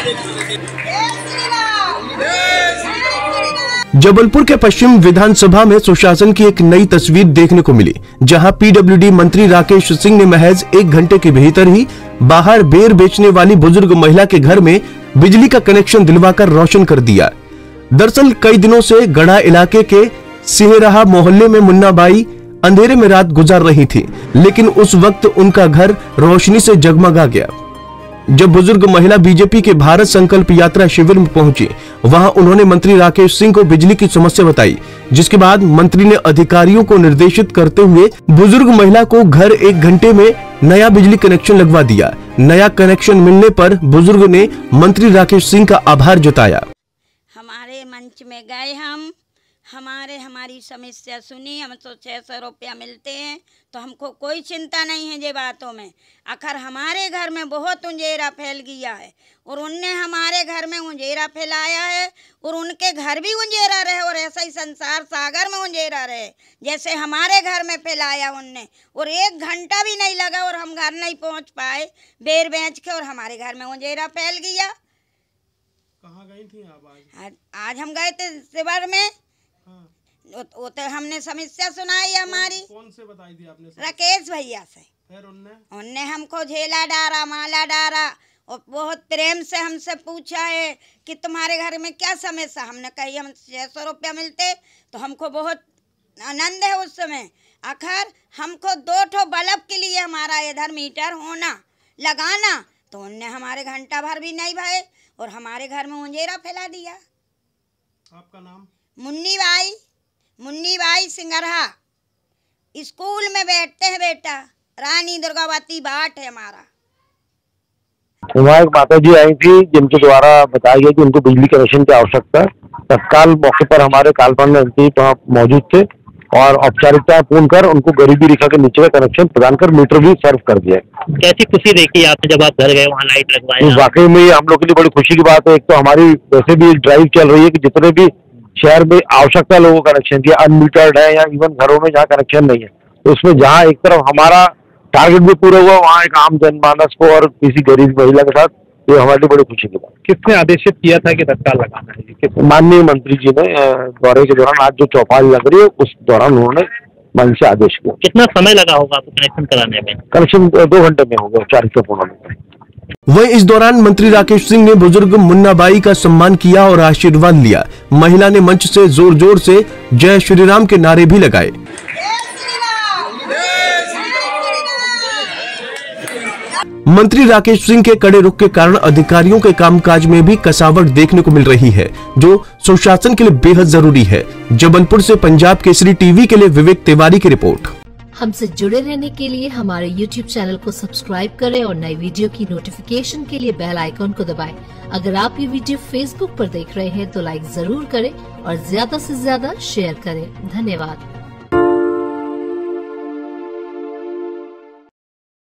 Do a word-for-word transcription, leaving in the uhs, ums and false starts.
जबलपुर के पश्चिम विधानसभा में सुशासन की एक नई तस्वीर देखने को मिली, जहां पीडब्ल्यूडी मंत्री राकेश सिंह ने महज एक घंटे के भीतर ही बाहर बेर बेचने वाली बुजुर्ग महिला के घर में बिजली का कनेक्शन दिलवाकर रोशन कर दिया। दरअसल कई दिनों से गढ़ा इलाके के सिहराहा मोहल्ले में मुन्ना बाई अंधेरे में रात गुजार रही थी, लेकिन उस वक्त उनका घर रोशनी से जगमगा गया। जब बुजुर्ग महिला बीजेपी के भारत संकल्प यात्रा शिविर में पहुंची, वहां उन्होंने मंत्री राकेश सिंह को बिजली की समस्या बताई, जिसके बाद मंत्री ने अधिकारियों को निर्देशित करते हुए बुजुर्ग महिला को घर एक घंटे में नया बिजली कनेक्शन लगवा दिया। नया कनेक्शन मिलने पर बुजुर्ग ने मंत्री राकेश सिंह का आभार जताया। हमारे मंच में गए हम हमारे हमारी समस्या सुनी, हम तो छः सौ रुपया मिलते हैं तो हमको कोई चिंता नहीं है ये बातों में। आखिर हमारे घर में बहुत उंजेरा फैल गया है और उनने हमारे घर में उंजेरा फैलाया है और उनके घर भी उंजेरा रहे और ऐसा ही संसार सागर में उंजेरा रहे जैसे हमारे घर में फैलाया उनने। और एक घंटा भी नहीं लगा और हम घर नहीं पहुंच पाए बेर बेच के और हमारे घर में उंजेरा फैल गया। कहाँ गई थी आप आज? आज, आज हम गए थे शिविर में। वो तो हमने समस्या सुनाई हमारी। कौन से बताई थी आपने? राकेश भैया से। फिर उनने उनने हमको झेला डारा माला डारा और बहुत प्रेम से हमसे पूछा है कि तुम्हारे घर में क्या समस्या। हमने कही हम छः सौ रुपया मिलते तो हमको बहुत आनंद है उस समय। आखिर हमको दो ठो बल्ब के लिए हमारा इधर मीटर होना लगाना तो उनने हमारे घंटा भर भी नहीं भाई और हमारे घर में उंजेरा फैला दिया। आपका नाम? मुन्नी बाई मुन्नी बाई सिंगरहा। स्कूल में बैठते हैं बेटा, रानी दुर्गावती बाट है हमारा। वहाँ एक माता जी आई थी जिनके द्वारा बताया गया कि उनको बिजली कनेक्शन की आवश्यकता है। तत्काल मौके पर हमारे कालपाल मंत्री वहाँ मौजूद थे और औपचारिकता पूर्ण कर उनको गरीबी रेखा के नीचे का कनेक्शन प्रदान कर मीटर भी सर्व कर दिया। कैसी खुशी देखी आपने जब आप घर गए वहाँ लाइट लगवाए? वाकई में हम लोग के लिए बड़ी खुशी की बात है। एक तो हमारी वैसे भी ड्राइव चल रही है कि जितने भी शहर में आवश्यकता लोगों को कनेक्शन की अनमीटर्ड है या इवन घरों में जहाँ कनेक्शन नहीं है, तो उसमें जहाँ एक तरफ हमारा टारगेट भी पूरा हुआ, वहाँ एक आम जनमानस को और किसी गरीब महिला के साथ, ये हमारे लिए बड़ी खुशी की बात। किसने आदेशित किया था कि तत्काल लगाना है? माननीय मंत्री जी ने दौरे के दौरान आज जो चौपाल लग रही है उस दौरान उन्होंने मन से आदेश किया। कितना समय लगा होगा आपको कनेक्शन कराने में? कनेक्शन दो घंटे में हो गया, औपचारिकता पूर्ण होने में। वहीं इस दौरान मंत्री राकेश सिंह ने बुजुर्ग मुन्ना बाई का सम्मान किया और आशीर्वाद लिया। महिला ने मंच से जोर जोर से जय श्री राम के नारे भी लगाए। मंत्री राकेश सिंह के कड़े रुख के कारण अधिकारियों के कामकाज में भी कसावट देखने को मिल रही है, जो सुशासन के लिए बेहद जरूरी है। जबलपुर से पंजाब केसरी टीवी के लिए विवेक तिवारी की रिपोर्ट। हमसे जुड़े रहने के लिए हमारे यूट्यूब चैनल को सब्सक्राइब करें और नई वीडियो की नोटिफिकेशन के लिए बेल आइकॉन को दबाएं। अगर आप ये वीडियो फेसबुक पर देख रहे हैं तो लाइक जरूर करें और ज्यादा से ज्यादा शेयर करें। धन्यवाद।